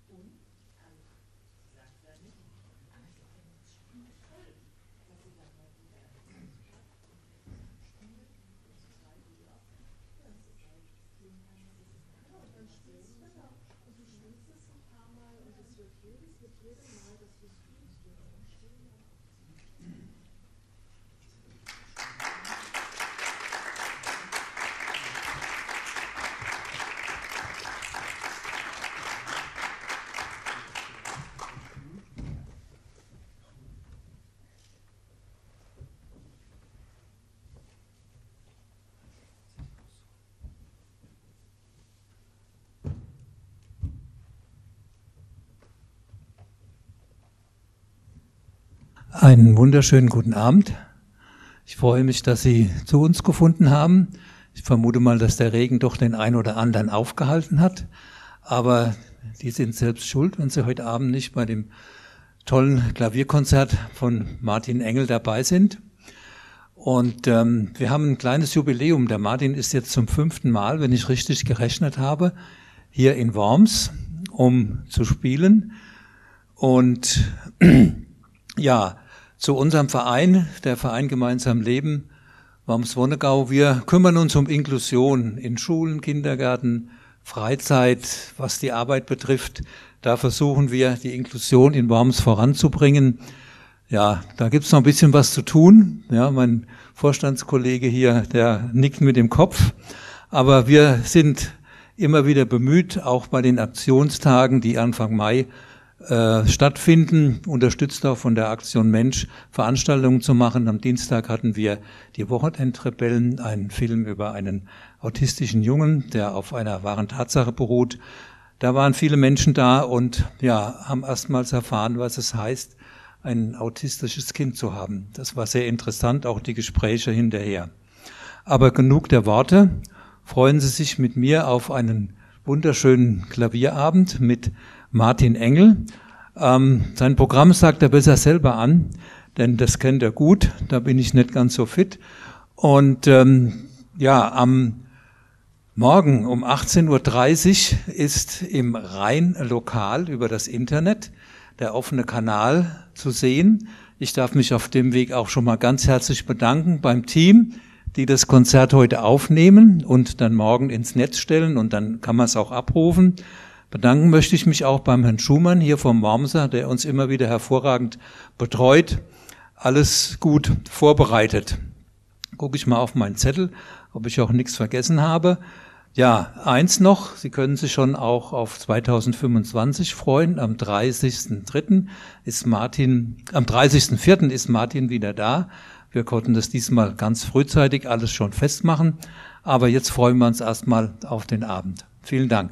Einen wunderschönen guten Abend. Ich freue mich, dass Sie zu uns gefunden haben. Ich vermute mal, dass der Regen doch den einen oder anderen aufgehalten hat. Aber die sind selbst schuld, wenn Sie heute Abend nicht bei dem tollen Klavierkonzert von Martin Engel dabei sind. Und wir haben ein kleines Jubiläum. Der Martin ist jetzt zum 5. Mal, wenn ich richtig gerechnet habe, hier in Worms, um zu spielen. Und ja, zu unserem Verein, der Verein Gemeinsam Leben, Worms-Wonnegau. Wir kümmern uns um Inklusion in Schulen, Kindergärten, Freizeit, was die Arbeit betrifft. Da versuchen wir, die Inklusion in Worms voranzubringen. Ja, da gibt's noch ein bisschen was zu tun. Ja, mein Vorstandskollege hier, der nickt mit dem Kopf. Aber wir sind immer wieder bemüht, auch bei den Aktionstagen, die Anfang Mai stattfinden, unterstützt auch von der Aktion Mensch, Veranstaltungen zu machen. Am Dienstag hatten wir die Wochenendrebellen, einen Film über einen autistischen Jungen, der auf einer wahren Tatsache beruht. Da waren viele Menschen da und ja, haben erstmals erfahren, was es heißt, ein autistisches Kind zu haben. Das war sehr interessant, auch die Gespräche hinterher. Aber genug der Worte. Freuen Sie sich mit mir auf einen wunderschönen Klavierabend mit Martin Engel. Sein Programm sagt er besser selber an, denn das kennt er gut, da bin ich nicht ganz so fit. Und ja, am Morgen um 18:30 Uhr ist im Rhein-Lokal über das Internet der offene Kanal zu sehen. Ich darf mich auf dem Weg auch schon mal ganz herzlich bedanken beim Team, die das Konzert heute aufnehmen und dann morgen ins Netz stellen und dann kann man es auch abrufen. Bedanken möchte ich mich auch beim Herrn Schumann hier vom Wormser, der uns immer wieder hervorragend betreut. Alles gut vorbereitet. Gucke ich mal auf meinen Zettel, ob ich auch nichts vergessen habe. Ja, eins noch, Sie können sich schon auch auf 2025 freuen. Am 30.04. ist Martin wieder da. Wir konnten das diesmal ganz frühzeitig alles schon festmachen. Aber jetzt freuen wir uns erstmal auf den Abend. Vielen Dank.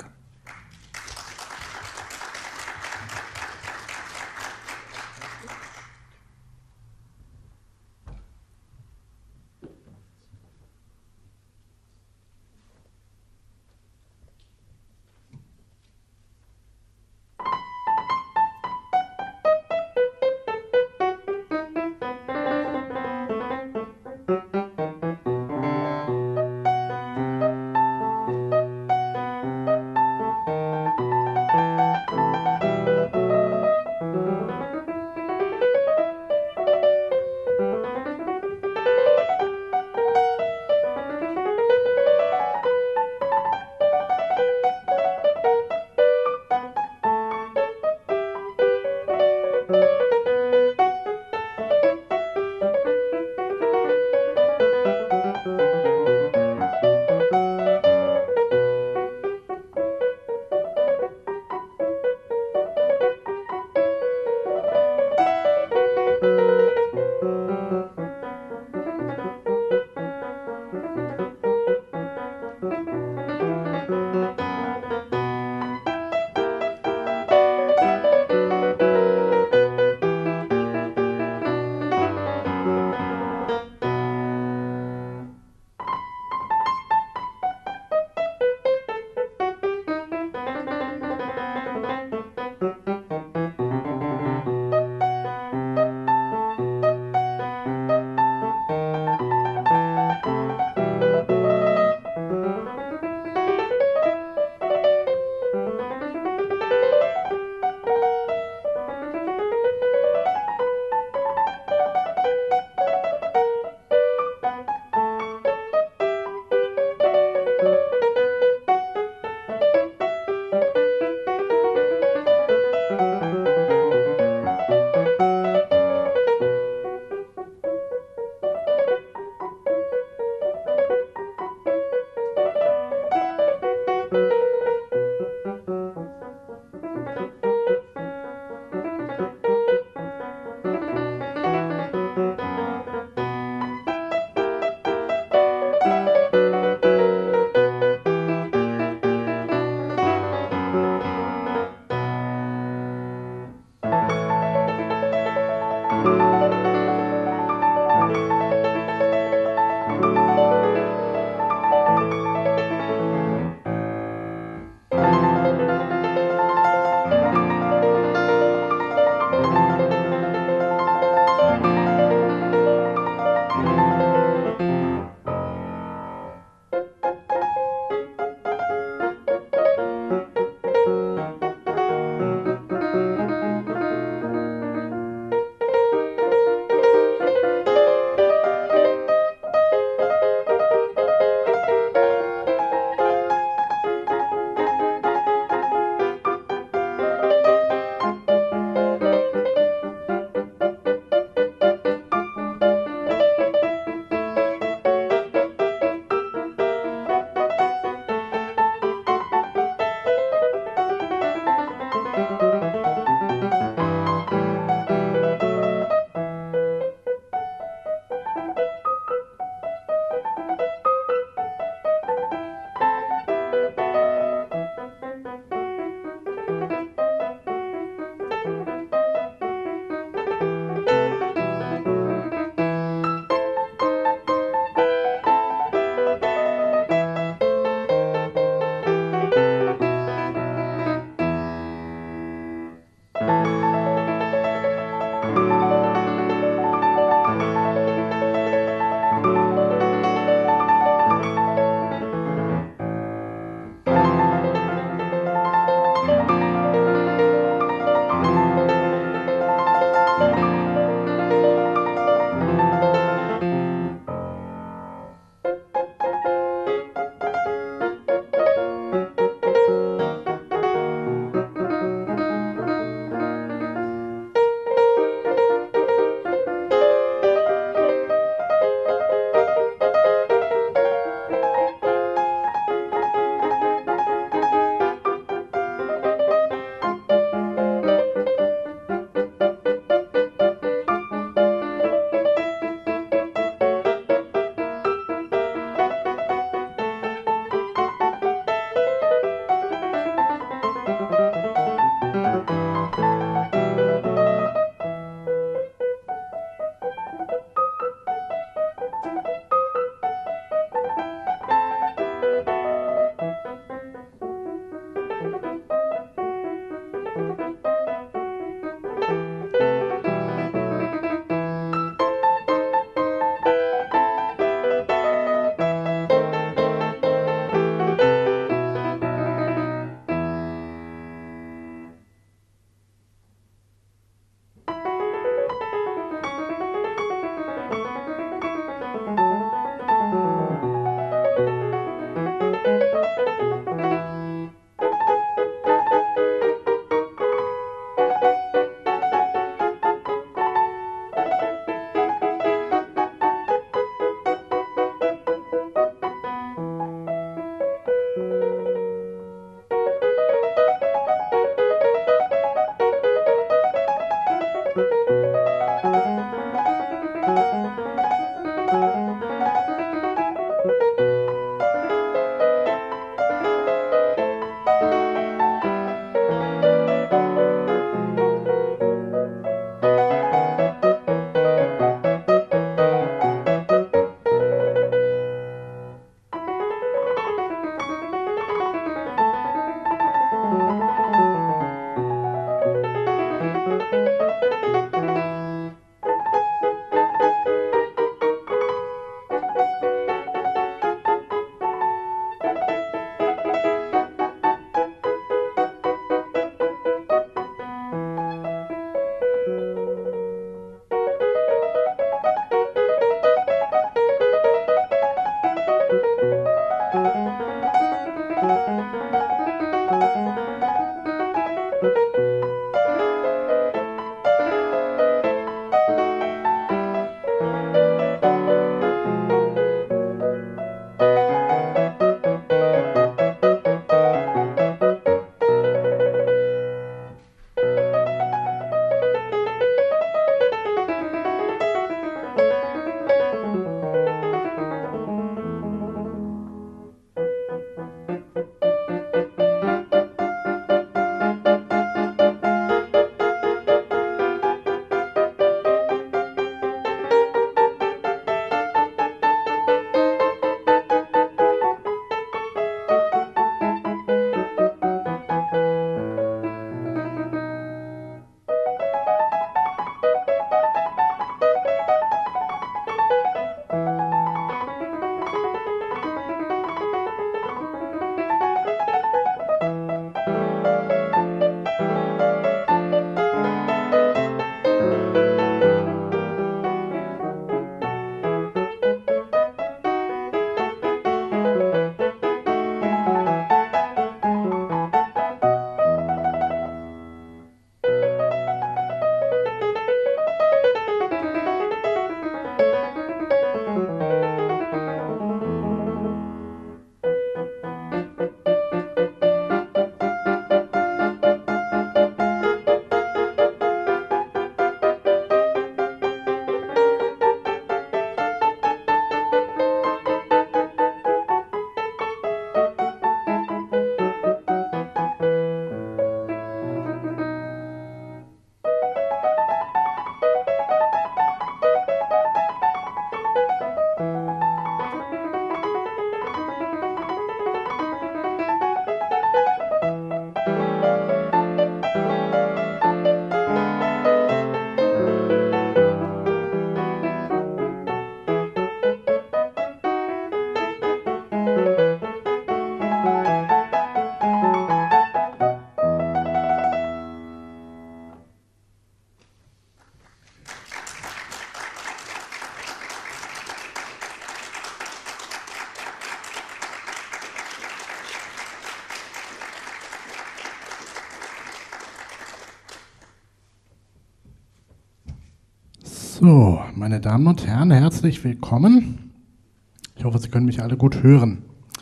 So, meine Damen und Herren, herzlich willkommen. Ich hoffe, Sie können mich alle gut hören.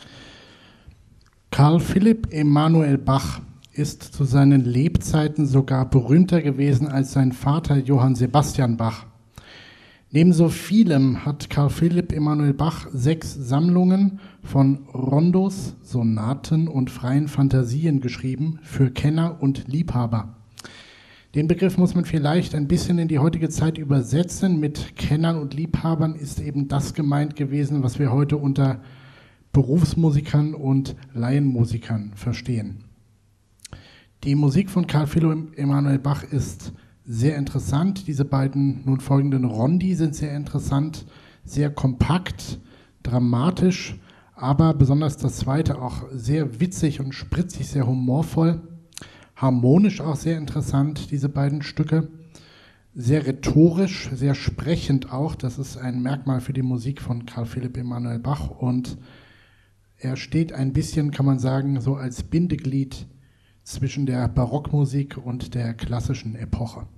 Carl Philipp Emanuel Bach ist zu seinen Lebzeiten sogar berühmter gewesen als sein Vater Johann Sebastian Bach. Neben so vielem hat Carl Philipp Emanuel Bach 6 Sammlungen von Rondos, Sonaten und freien Fantasien geschrieben für Kenner und Liebhaber. Den Begriff muss man vielleicht ein bisschen in die heutige Zeit übersetzen. Mit Kennern und Liebhabern ist eben das gemeint gewesen, was wir heute unter Berufsmusikern und Laienmusikern verstehen. Die Musik von Carl Philipp Emanuel Bach ist sehr interessant. Diese beiden nun folgenden Rondi sind sehr interessant, sehr kompakt, dramatisch, aber besonders das zweite auch sehr witzig und spritzig, sehr humorvoll. Harmonisch auch sehr interessant, diese beiden Stücke. Sehr rhetorisch, sehr sprechend auch. Das ist ein Merkmal für die Musik von Carl Philipp Emanuel Bach. Und er steht ein bisschen, kann man sagen, so als Bindeglied zwischen der Barockmusik und der klassischen Epoche.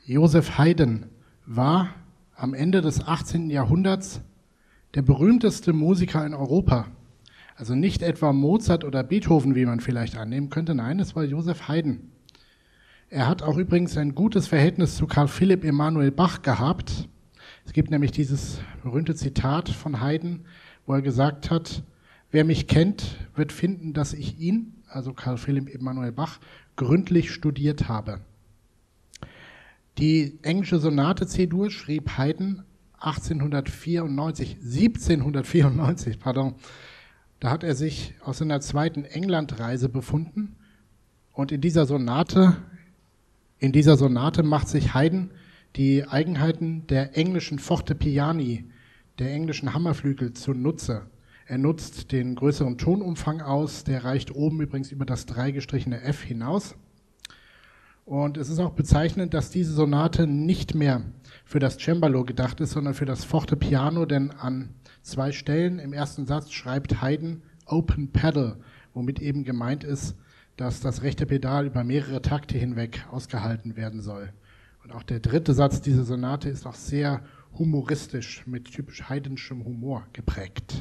Joseph Haydn war am Ende des 18. Jahrhunderts der berühmteste Musiker in Europa. Also nicht etwa Mozart oder Beethoven, wie man vielleicht annehmen könnte. Nein, es war Joseph Haydn. Er hat auch übrigens ein gutes Verhältnis zu Carl Philipp Emanuel Bach gehabt. Es gibt nämlich dieses berühmte Zitat von Haydn, wo er gesagt hat, wer mich kennt, wird finden, dass ich ihn, also Carl Philipp Emanuel Bach, gründlich studiert habe. Die englische Sonate C-Dur schrieb Haydn 1794, Da hat er sich aus seiner zweiten Englandreise befunden und in dieser Sonate macht sich Haydn die Eigenheiten der englischen Fortepiani, der englischen Hammerflügel zunutze. Er nutzt den größeren Tonumfang aus, der reicht oben übrigens über das 3 gestrichene F hinaus. Und es ist auch bezeichnend, dass diese Sonate nicht mehr für das Cembalo gedacht ist, sondern für das Fortepiano, denn an 2 Stellen im ersten Satz schreibt Haydn Open Pedal, womit eben gemeint ist, dass das rechte Pedal über mehrere Takte hinweg ausgehalten werden soll. Und auch der 3. Satz dieser Sonate ist auch sehr humoristisch, mit typisch Haydnschem Humor geprägt.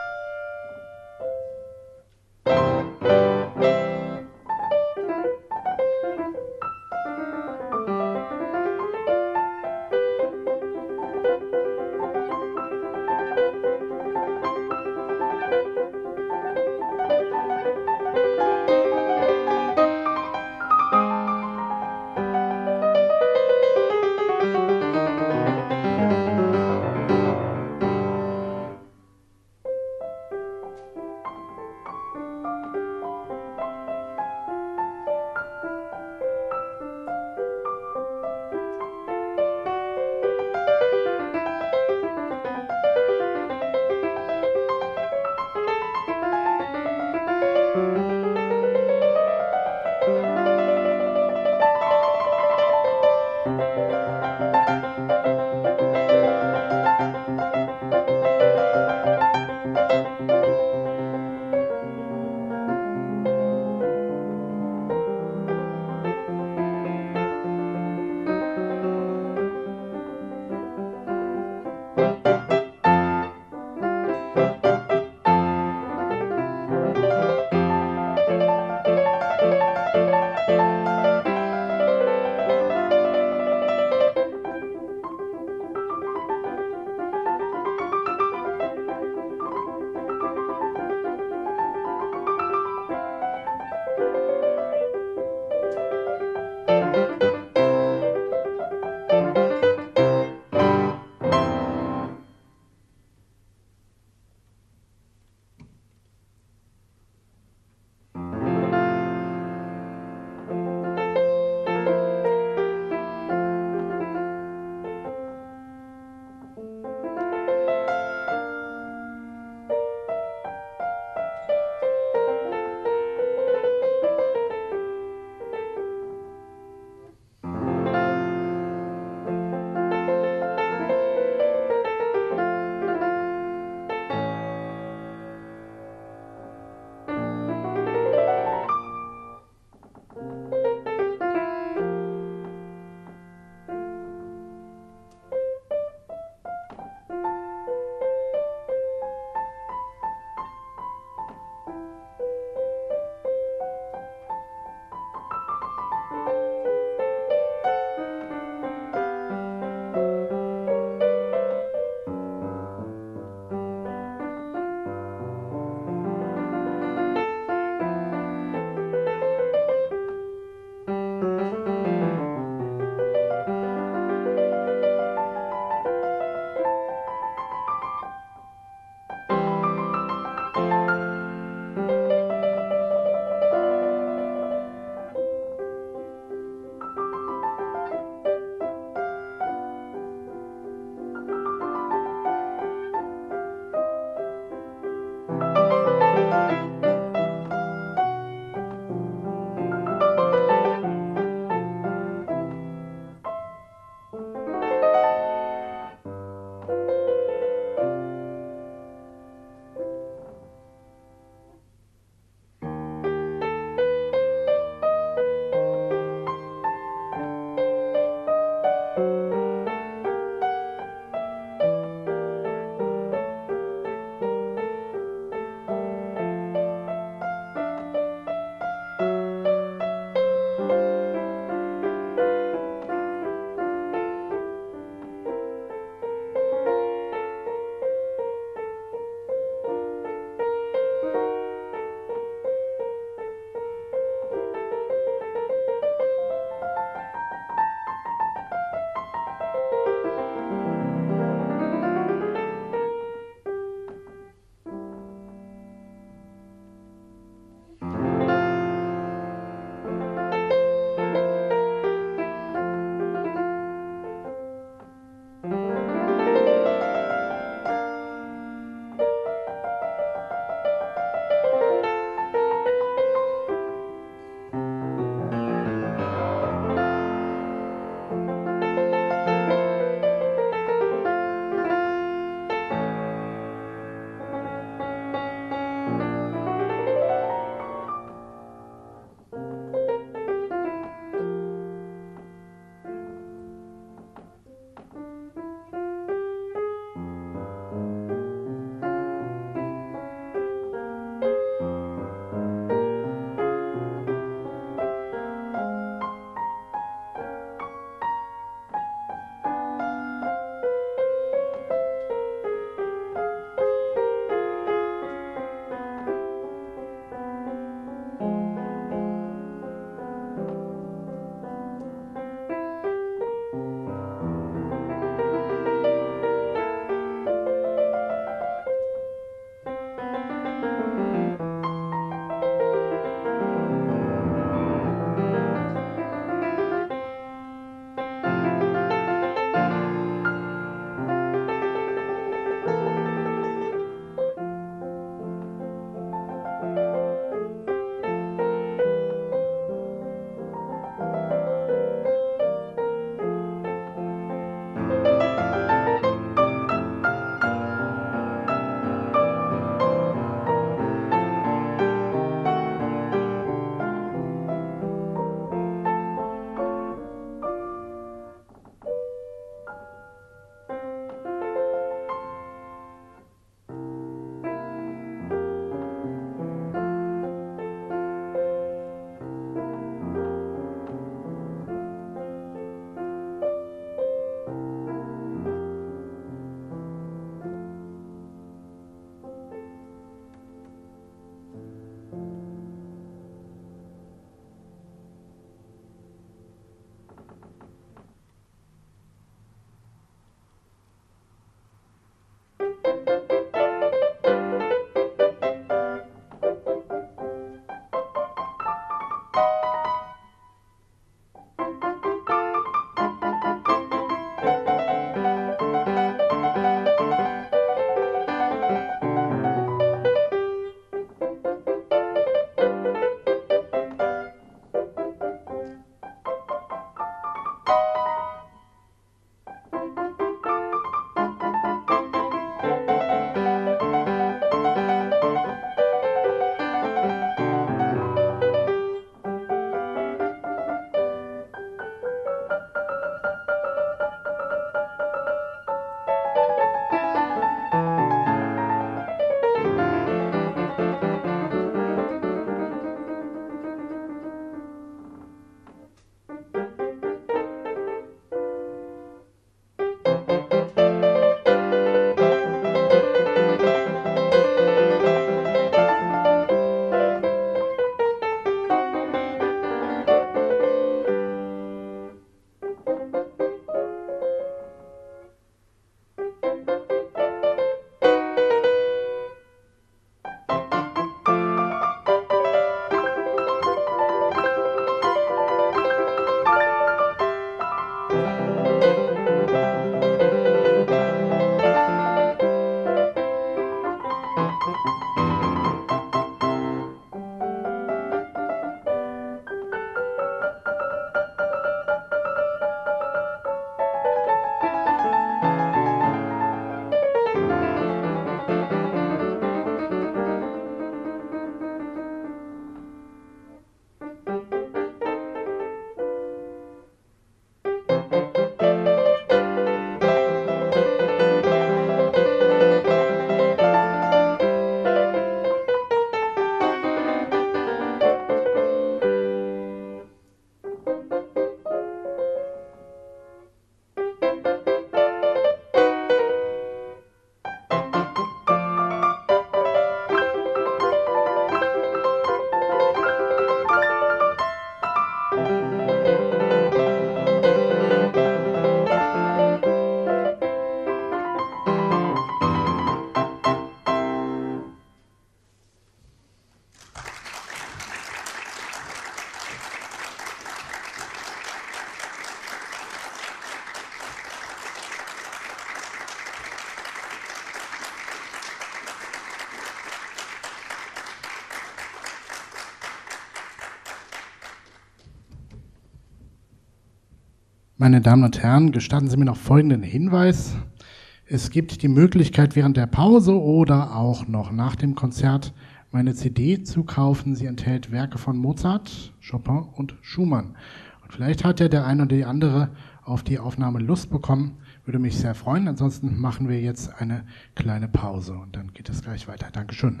Meine Damen und Herren, gestatten Sie mir noch folgenden Hinweis. Es gibt die Möglichkeit, während der Pause oder auch noch nach dem Konzert meine CD zu kaufen. Sie enthält Werke von Mozart, Chopin und Schumann. Und vielleicht hat ja der eine oder die andere auf die Aufnahme Lust bekommen. Würde mich sehr freuen. Ansonsten machen wir jetzt eine kleine Pause und dann geht es gleich weiter. Dankeschön.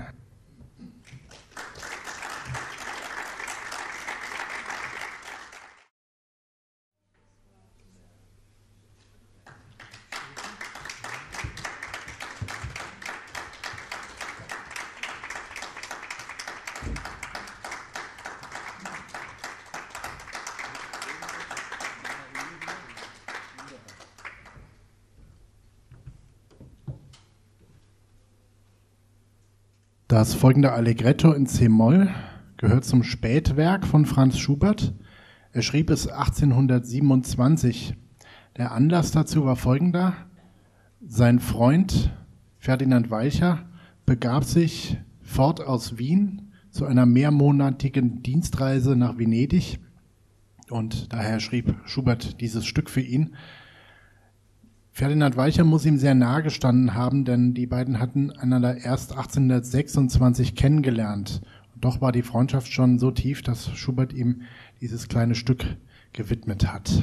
Das folgende Allegretto in C-Moll gehört zum Spätwerk von Franz Schubert. Er schrieb es 1827. Der Anlass dazu war folgender. Sein Freund Ferdinand Walcher begab sich fort aus Wien zu einer mehrmonatigen Dienstreise nach Venedig und daher schrieb Schubert dieses Stück für ihn. Ferdinand Walcher muss ihm sehr nahe gestanden haben, denn die beiden hatten einander erst 1826 kennengelernt. Und doch war die Freundschaft schon so tief, dass Schubert ihm dieses kleine Stück gewidmet hat.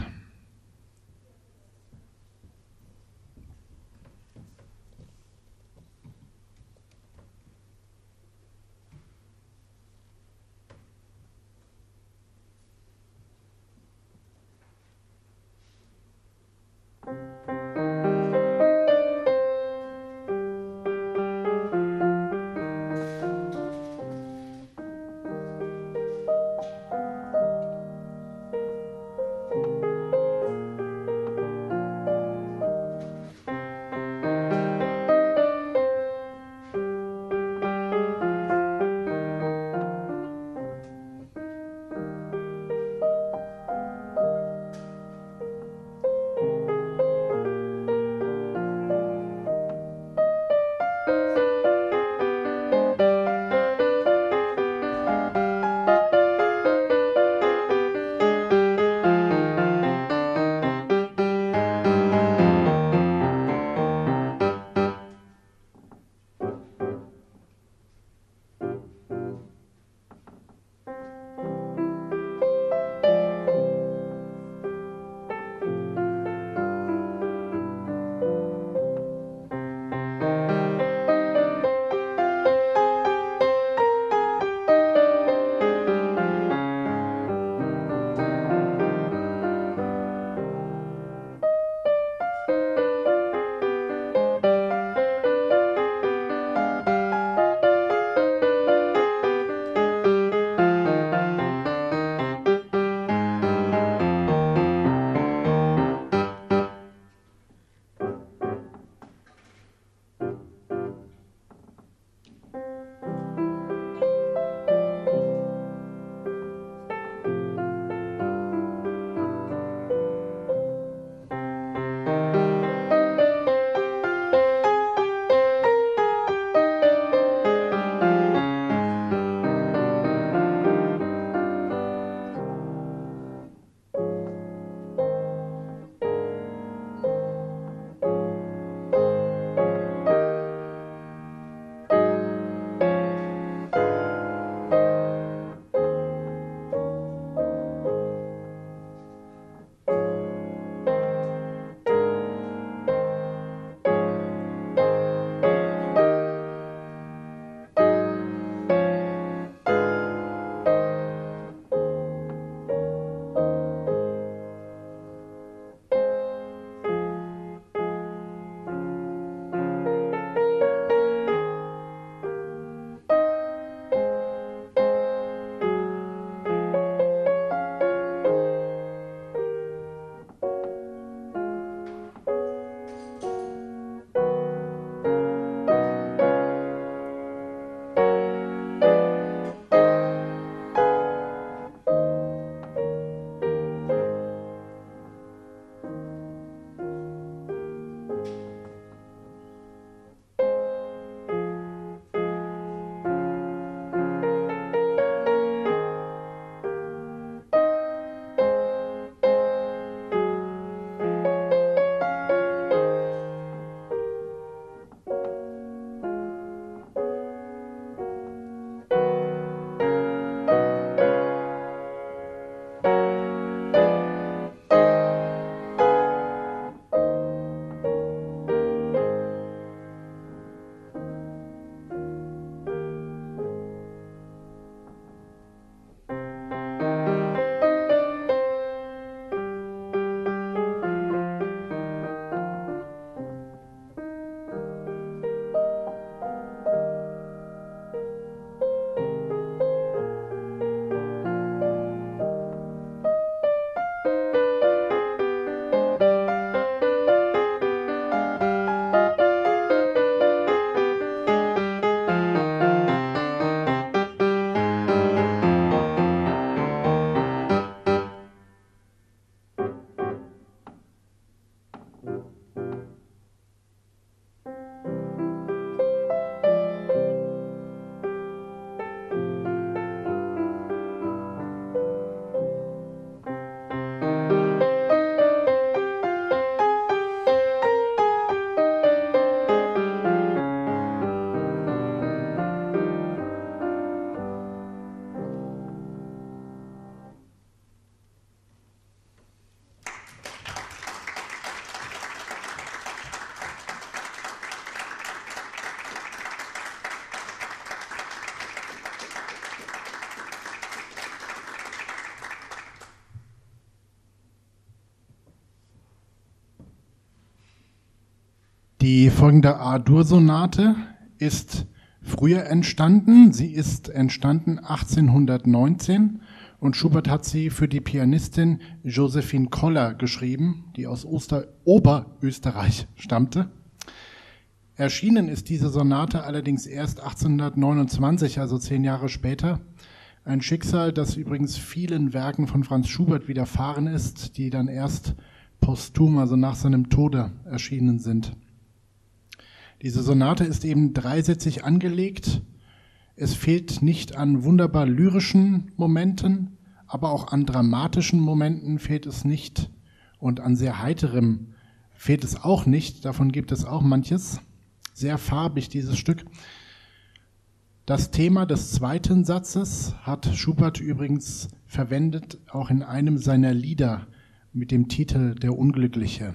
Die folgende A-Dur-Sonate ist früher entstanden. Sie ist entstanden 1819 und Schubert hat sie für die Pianistin Josephine Koller geschrieben, die aus Oberösterreich stammte. Erschienen ist diese Sonate allerdings erst 1829, also 10 Jahre später. Ein Schicksal, das übrigens vielen Werken von Franz Schubert widerfahren ist, die dann erst posthum, also nach seinem Tode, erschienen sind. Diese Sonate ist eben dreisätzig angelegt. Es fehlt nicht an wunderbar lyrischen Momenten, aber auch an dramatischen Momenten fehlt es nicht. Und an sehr heiterem fehlt es auch nicht. Davon gibt es auch manches. Sehr farbig, dieses Stück. Das Thema des zweiten Satzes hat Schubert übrigens verwendet, auch in einem seiner Lieder mit dem Titel Der Unglückliche.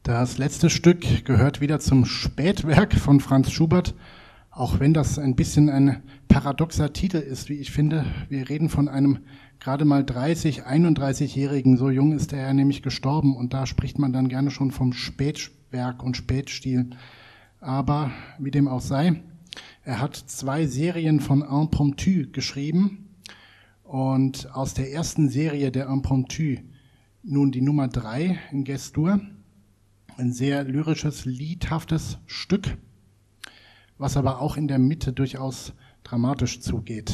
Das letzte Stück gehört wieder zum Spätwerk von Franz Schubert, auch wenn das ein bisschen ein paradoxer Titel ist, wie ich finde. Wir reden von einem gerade mal 31-Jährigen, so jung ist er ja nämlich gestorben, und da spricht man dann gerne schon vom Spätwerk und Spätstil. Aber wie dem auch sei, er hat 2 Serien von Impromptu geschrieben, und aus der ersten Serie der Impromptu nun die Nummer 3 in Ges-Dur, ein sehr lyrisches, liedhaftes Stück, was aber auch in der Mitte durchaus dramatisch zugeht.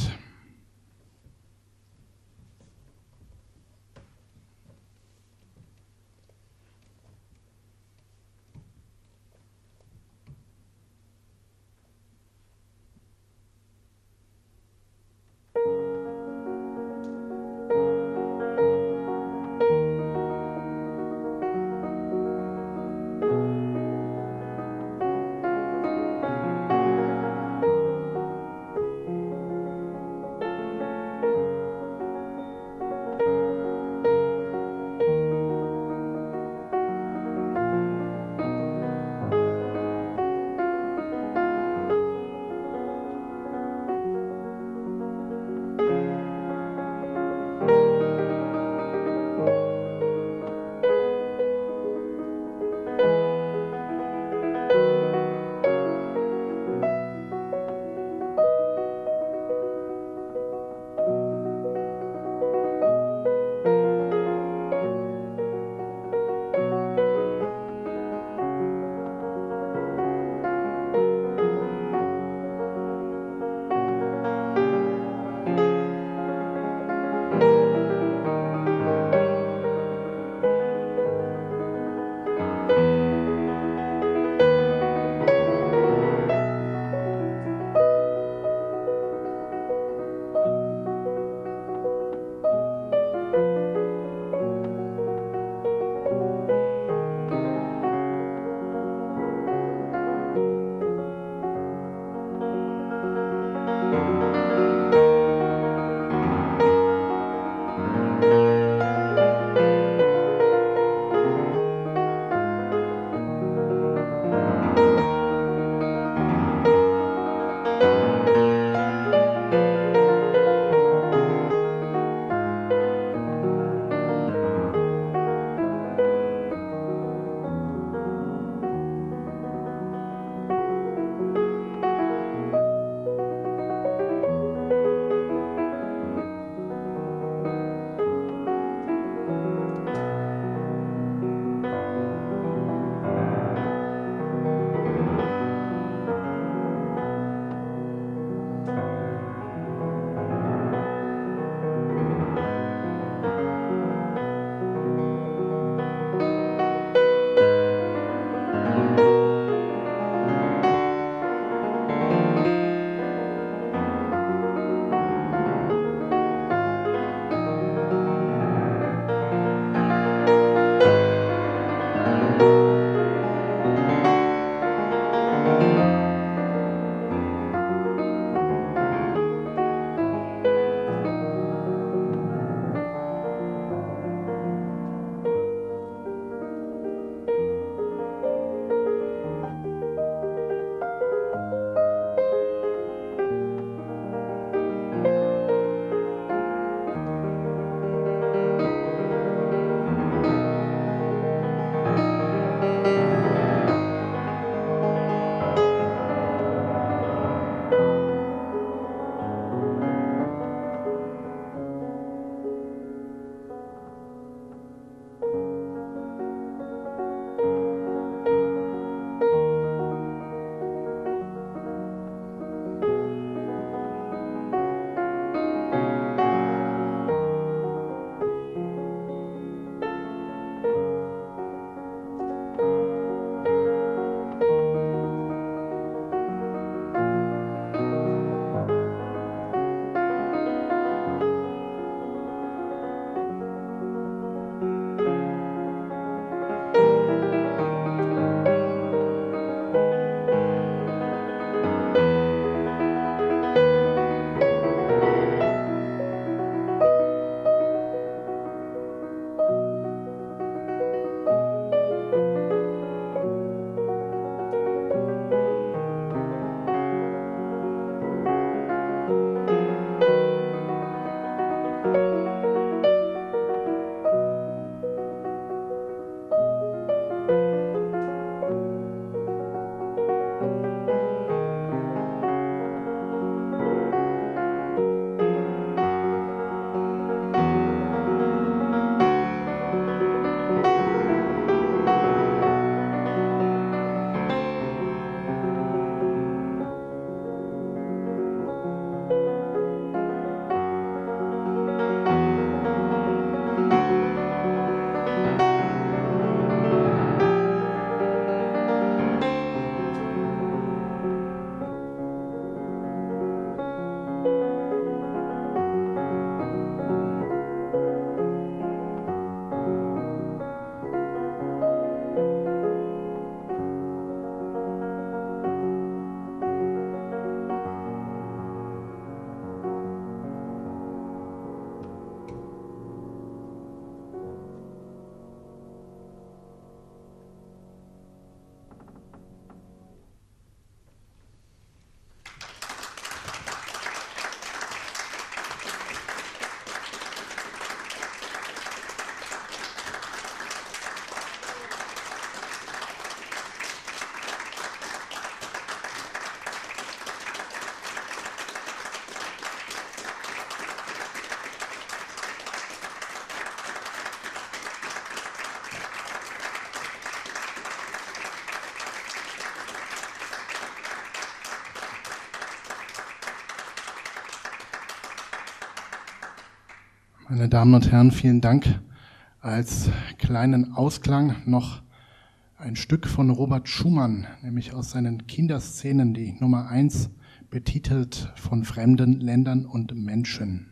Meine Damen und Herren, vielen Dank. Als kleinen Ausklang noch ein Stück von Robert Schumann, nämlich aus seinen Kinderszenen, die Nummer 1, betitelt von fremden Ländern und Menschen.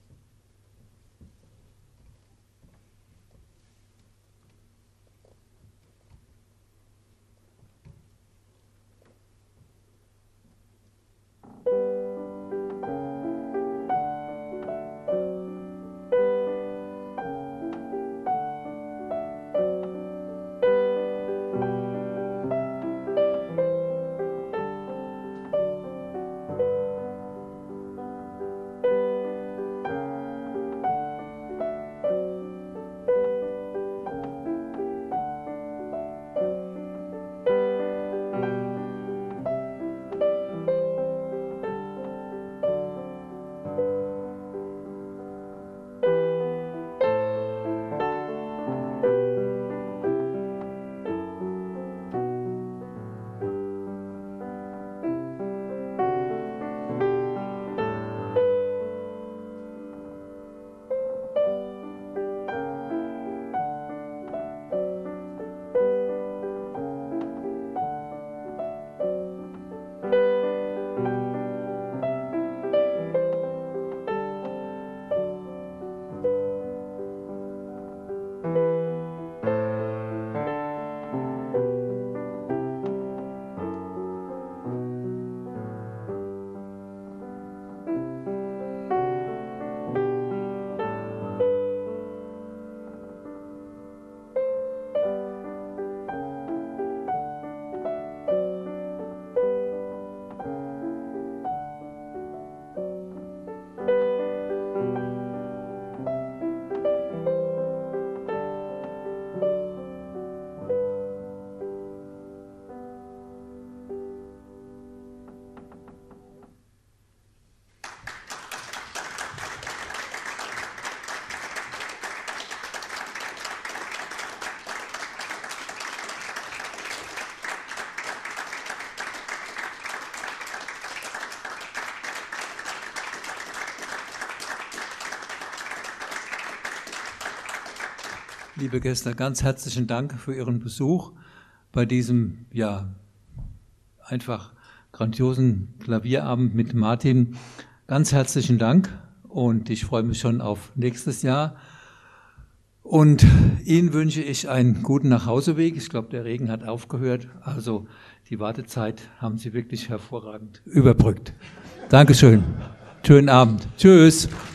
Liebe Gäste, ganz herzlichen Dank für Ihren Besuch bei diesem, ja, einfach grandiosen Klavierabend mit Martin. Ganz herzlichen Dank und ich freue mich schon auf nächstes Jahr. Und Ihnen wünsche ich einen guten Nachhauseweg. Ich glaube, der Regen hat aufgehört. Also die Wartezeit haben Sie wirklich hervorragend überbrückt. Dankeschön. Schönen Abend. Tschüss.